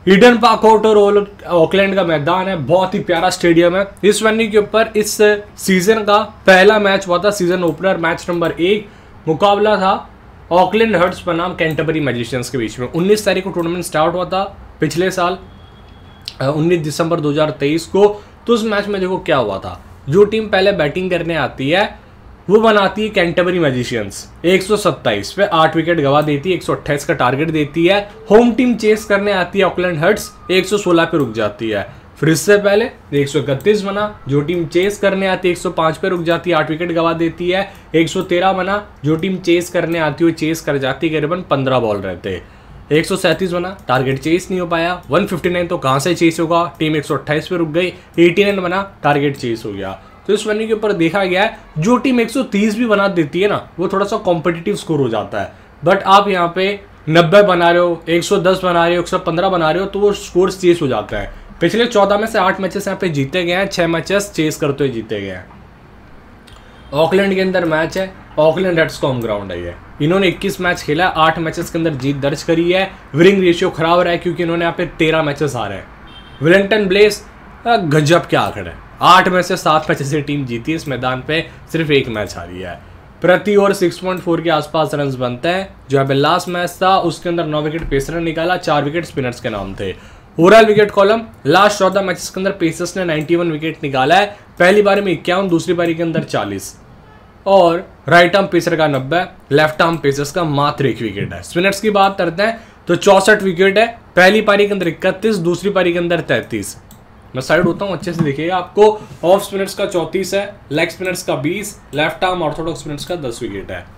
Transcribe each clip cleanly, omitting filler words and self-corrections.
Eden Park court और Auckland का मैदान है, बहुत ही प्यारा स्टेडियम है। इस वेन्यू के ऊपर इस सीजन का पहला मैच हुआ था, सीजन ओपनर मैच नंबर 1 मुकाबला था ऑकलैंड हर्ट्स बनाम कैंटरबरी मैजिशियंस के बीच में। 19 तारीख को टूर्नामेंट स्टार्ट हुआ था पिछले साल 19 दिसंबर 2023 को। तो उस मैच में देखो क्या हुआ था, जो टीम पहले बैटिंग करने आती है वो बनाती है कैंटरबरी मैजिशियंस, 127 पे 8 विकेट गवा देती है, 128 का टारगेट देती है। होम टीम चेस करने आती है ऑकलैंड हर्ट्स, 116 पे रुक जाती है। फिर इससे पहले 131 बना, जो टीम चेस करने आती है 105 पे रुक जाती है, 8 विकेट गवा देती है। 113 बना, जो टीम चेस करने आती है चेस कर जाती है, करीबन 15 बॉल रहते। 137 बना, टारगेट चेस नहीं हो पाया। 159 तो कहाँ से चेस होगा, टीम 128 पे रुक गई। 89 बना, टारगेट चेस हो गया। तो इस वेन्यू के ऊपर देखा गया है जो टीम 130 भी बना देती है ना, वो थोड़ा सा कॉम्पिटिटिव स्कोर हो जाता है। बट आप यहाँ पे 90 बना रहे हो, 110 बना रहे हो, 115 बना रहे हो, तो वो स्कोर चेस हो जाता है। पिछले 14 में से 8 मैचेस यहाँ पे जीते गए हैं, 6 मैचेस चेस करते हुए जीते गए हैं। ऑकलैंड के अंदर मैच है, ऑकलैंड हर्ट्स का होम ग्राउंड है ये। इन्होंने 21 मैच खेला, 8 मैचेस के अंदर जीत दर्ज करी है। विनिंग रेशियो खराब रहा है क्योंकि इन्होंने यहाँ पे 13 मैचेस हारे हैं। वेलिंगटन ब्लेज गजब क्या आंकड़ा है, 8 में से 7 मैच से टीम जीती है, इस मैदान पे सिर्फ 1 मैच हारी है। प्रति ओवर 6.4 के आसपास रन बनते हैं। जो यहाँ पे लास्ट मैच था उसके अंदर 9 विकेट पेसर ने निकाला, 4 विकेट स्पिनर्स के नाम थे। Overall wicket column last 14 matches के अंदर पेसर्स ने 91 विकेट निकाला है। पहली बारी में 51, दूसरी बारी के अंदर 40 और राइट आर्म पेसर का 90, लेफ्ट आर्म पेसर्स का मात्र 1 विकेट है। स्पिनर्स की बात करते हैं तो 64 विकेट है, पहली पारी के अंदर 31, दूसरी पारी के अंदर 33। मैं साइड होता हूँ अच्छे से देखिएगा, आपको ऑफ स्पिनर्स का 34 है, लेग स्पिनर्स का 20, लेफ्ट आर्म ऑर्थोडॉक्स स्पिनर्स का 10 विकेट है।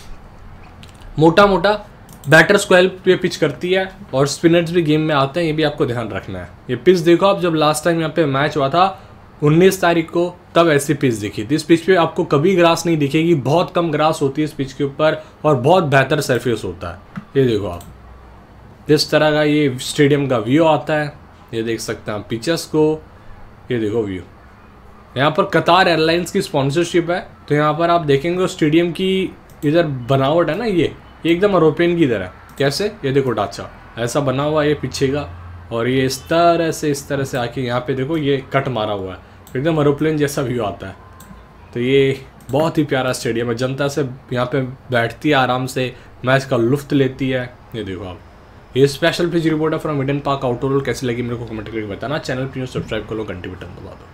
मोटा मोटा बैटर स्क्वायर पे पिच करती है और स्पिनर्स भी गेम में आते हैं, ये भी आपको ध्यान रखना है। ये पिच देखो आप, जब लास्ट टाइम यहाँ पे मैच हुआ था 19 तारीख को, तब ऐसी पिच दिखी थी। इस पिच पे आपको कभी ग्रास नहीं दिखेगी, बहुत कम ग्रास होती है इस पिच के ऊपर और बहुत बेहतर सरफेस होता है। ये देखो आप, जिस तरह का ये स्टेडियम का व्यू आता है, ये देख सकते हैं आप पिचेस को। ये देखो व्यू, यहाँ पर कतार एयरलाइंस की स्पॉन्सरशिप है, तो यहाँ पर आप देखेंगे स्टेडियम की इधर बनावट है ना, ये एकदम एरोप्लेन की तरह। कैसे, ये देखो ढांचा ऐसा बना हुआ है ये पीछे का, और ये इस तरह से आके यहाँ पे देखो ये कट मारा हुआ है, एकदम एरोप्लेन जैसा व्यू आता है। तो ये बहुत ही प्यारा स्टेडियम है, जनता से यहाँ पे बैठती है, आराम से मैच का लुफ्त लेती है। ये देखो आप, ये स्पेशल पिच रिपोर्ट है फ्रॉम ईडन पार्क आउटडोर। कैसी लगी मेरे को कमेंट करके बताना। चैनल प्लीज सब्सक्राइब कर लो, घंटी बटन दबा दो।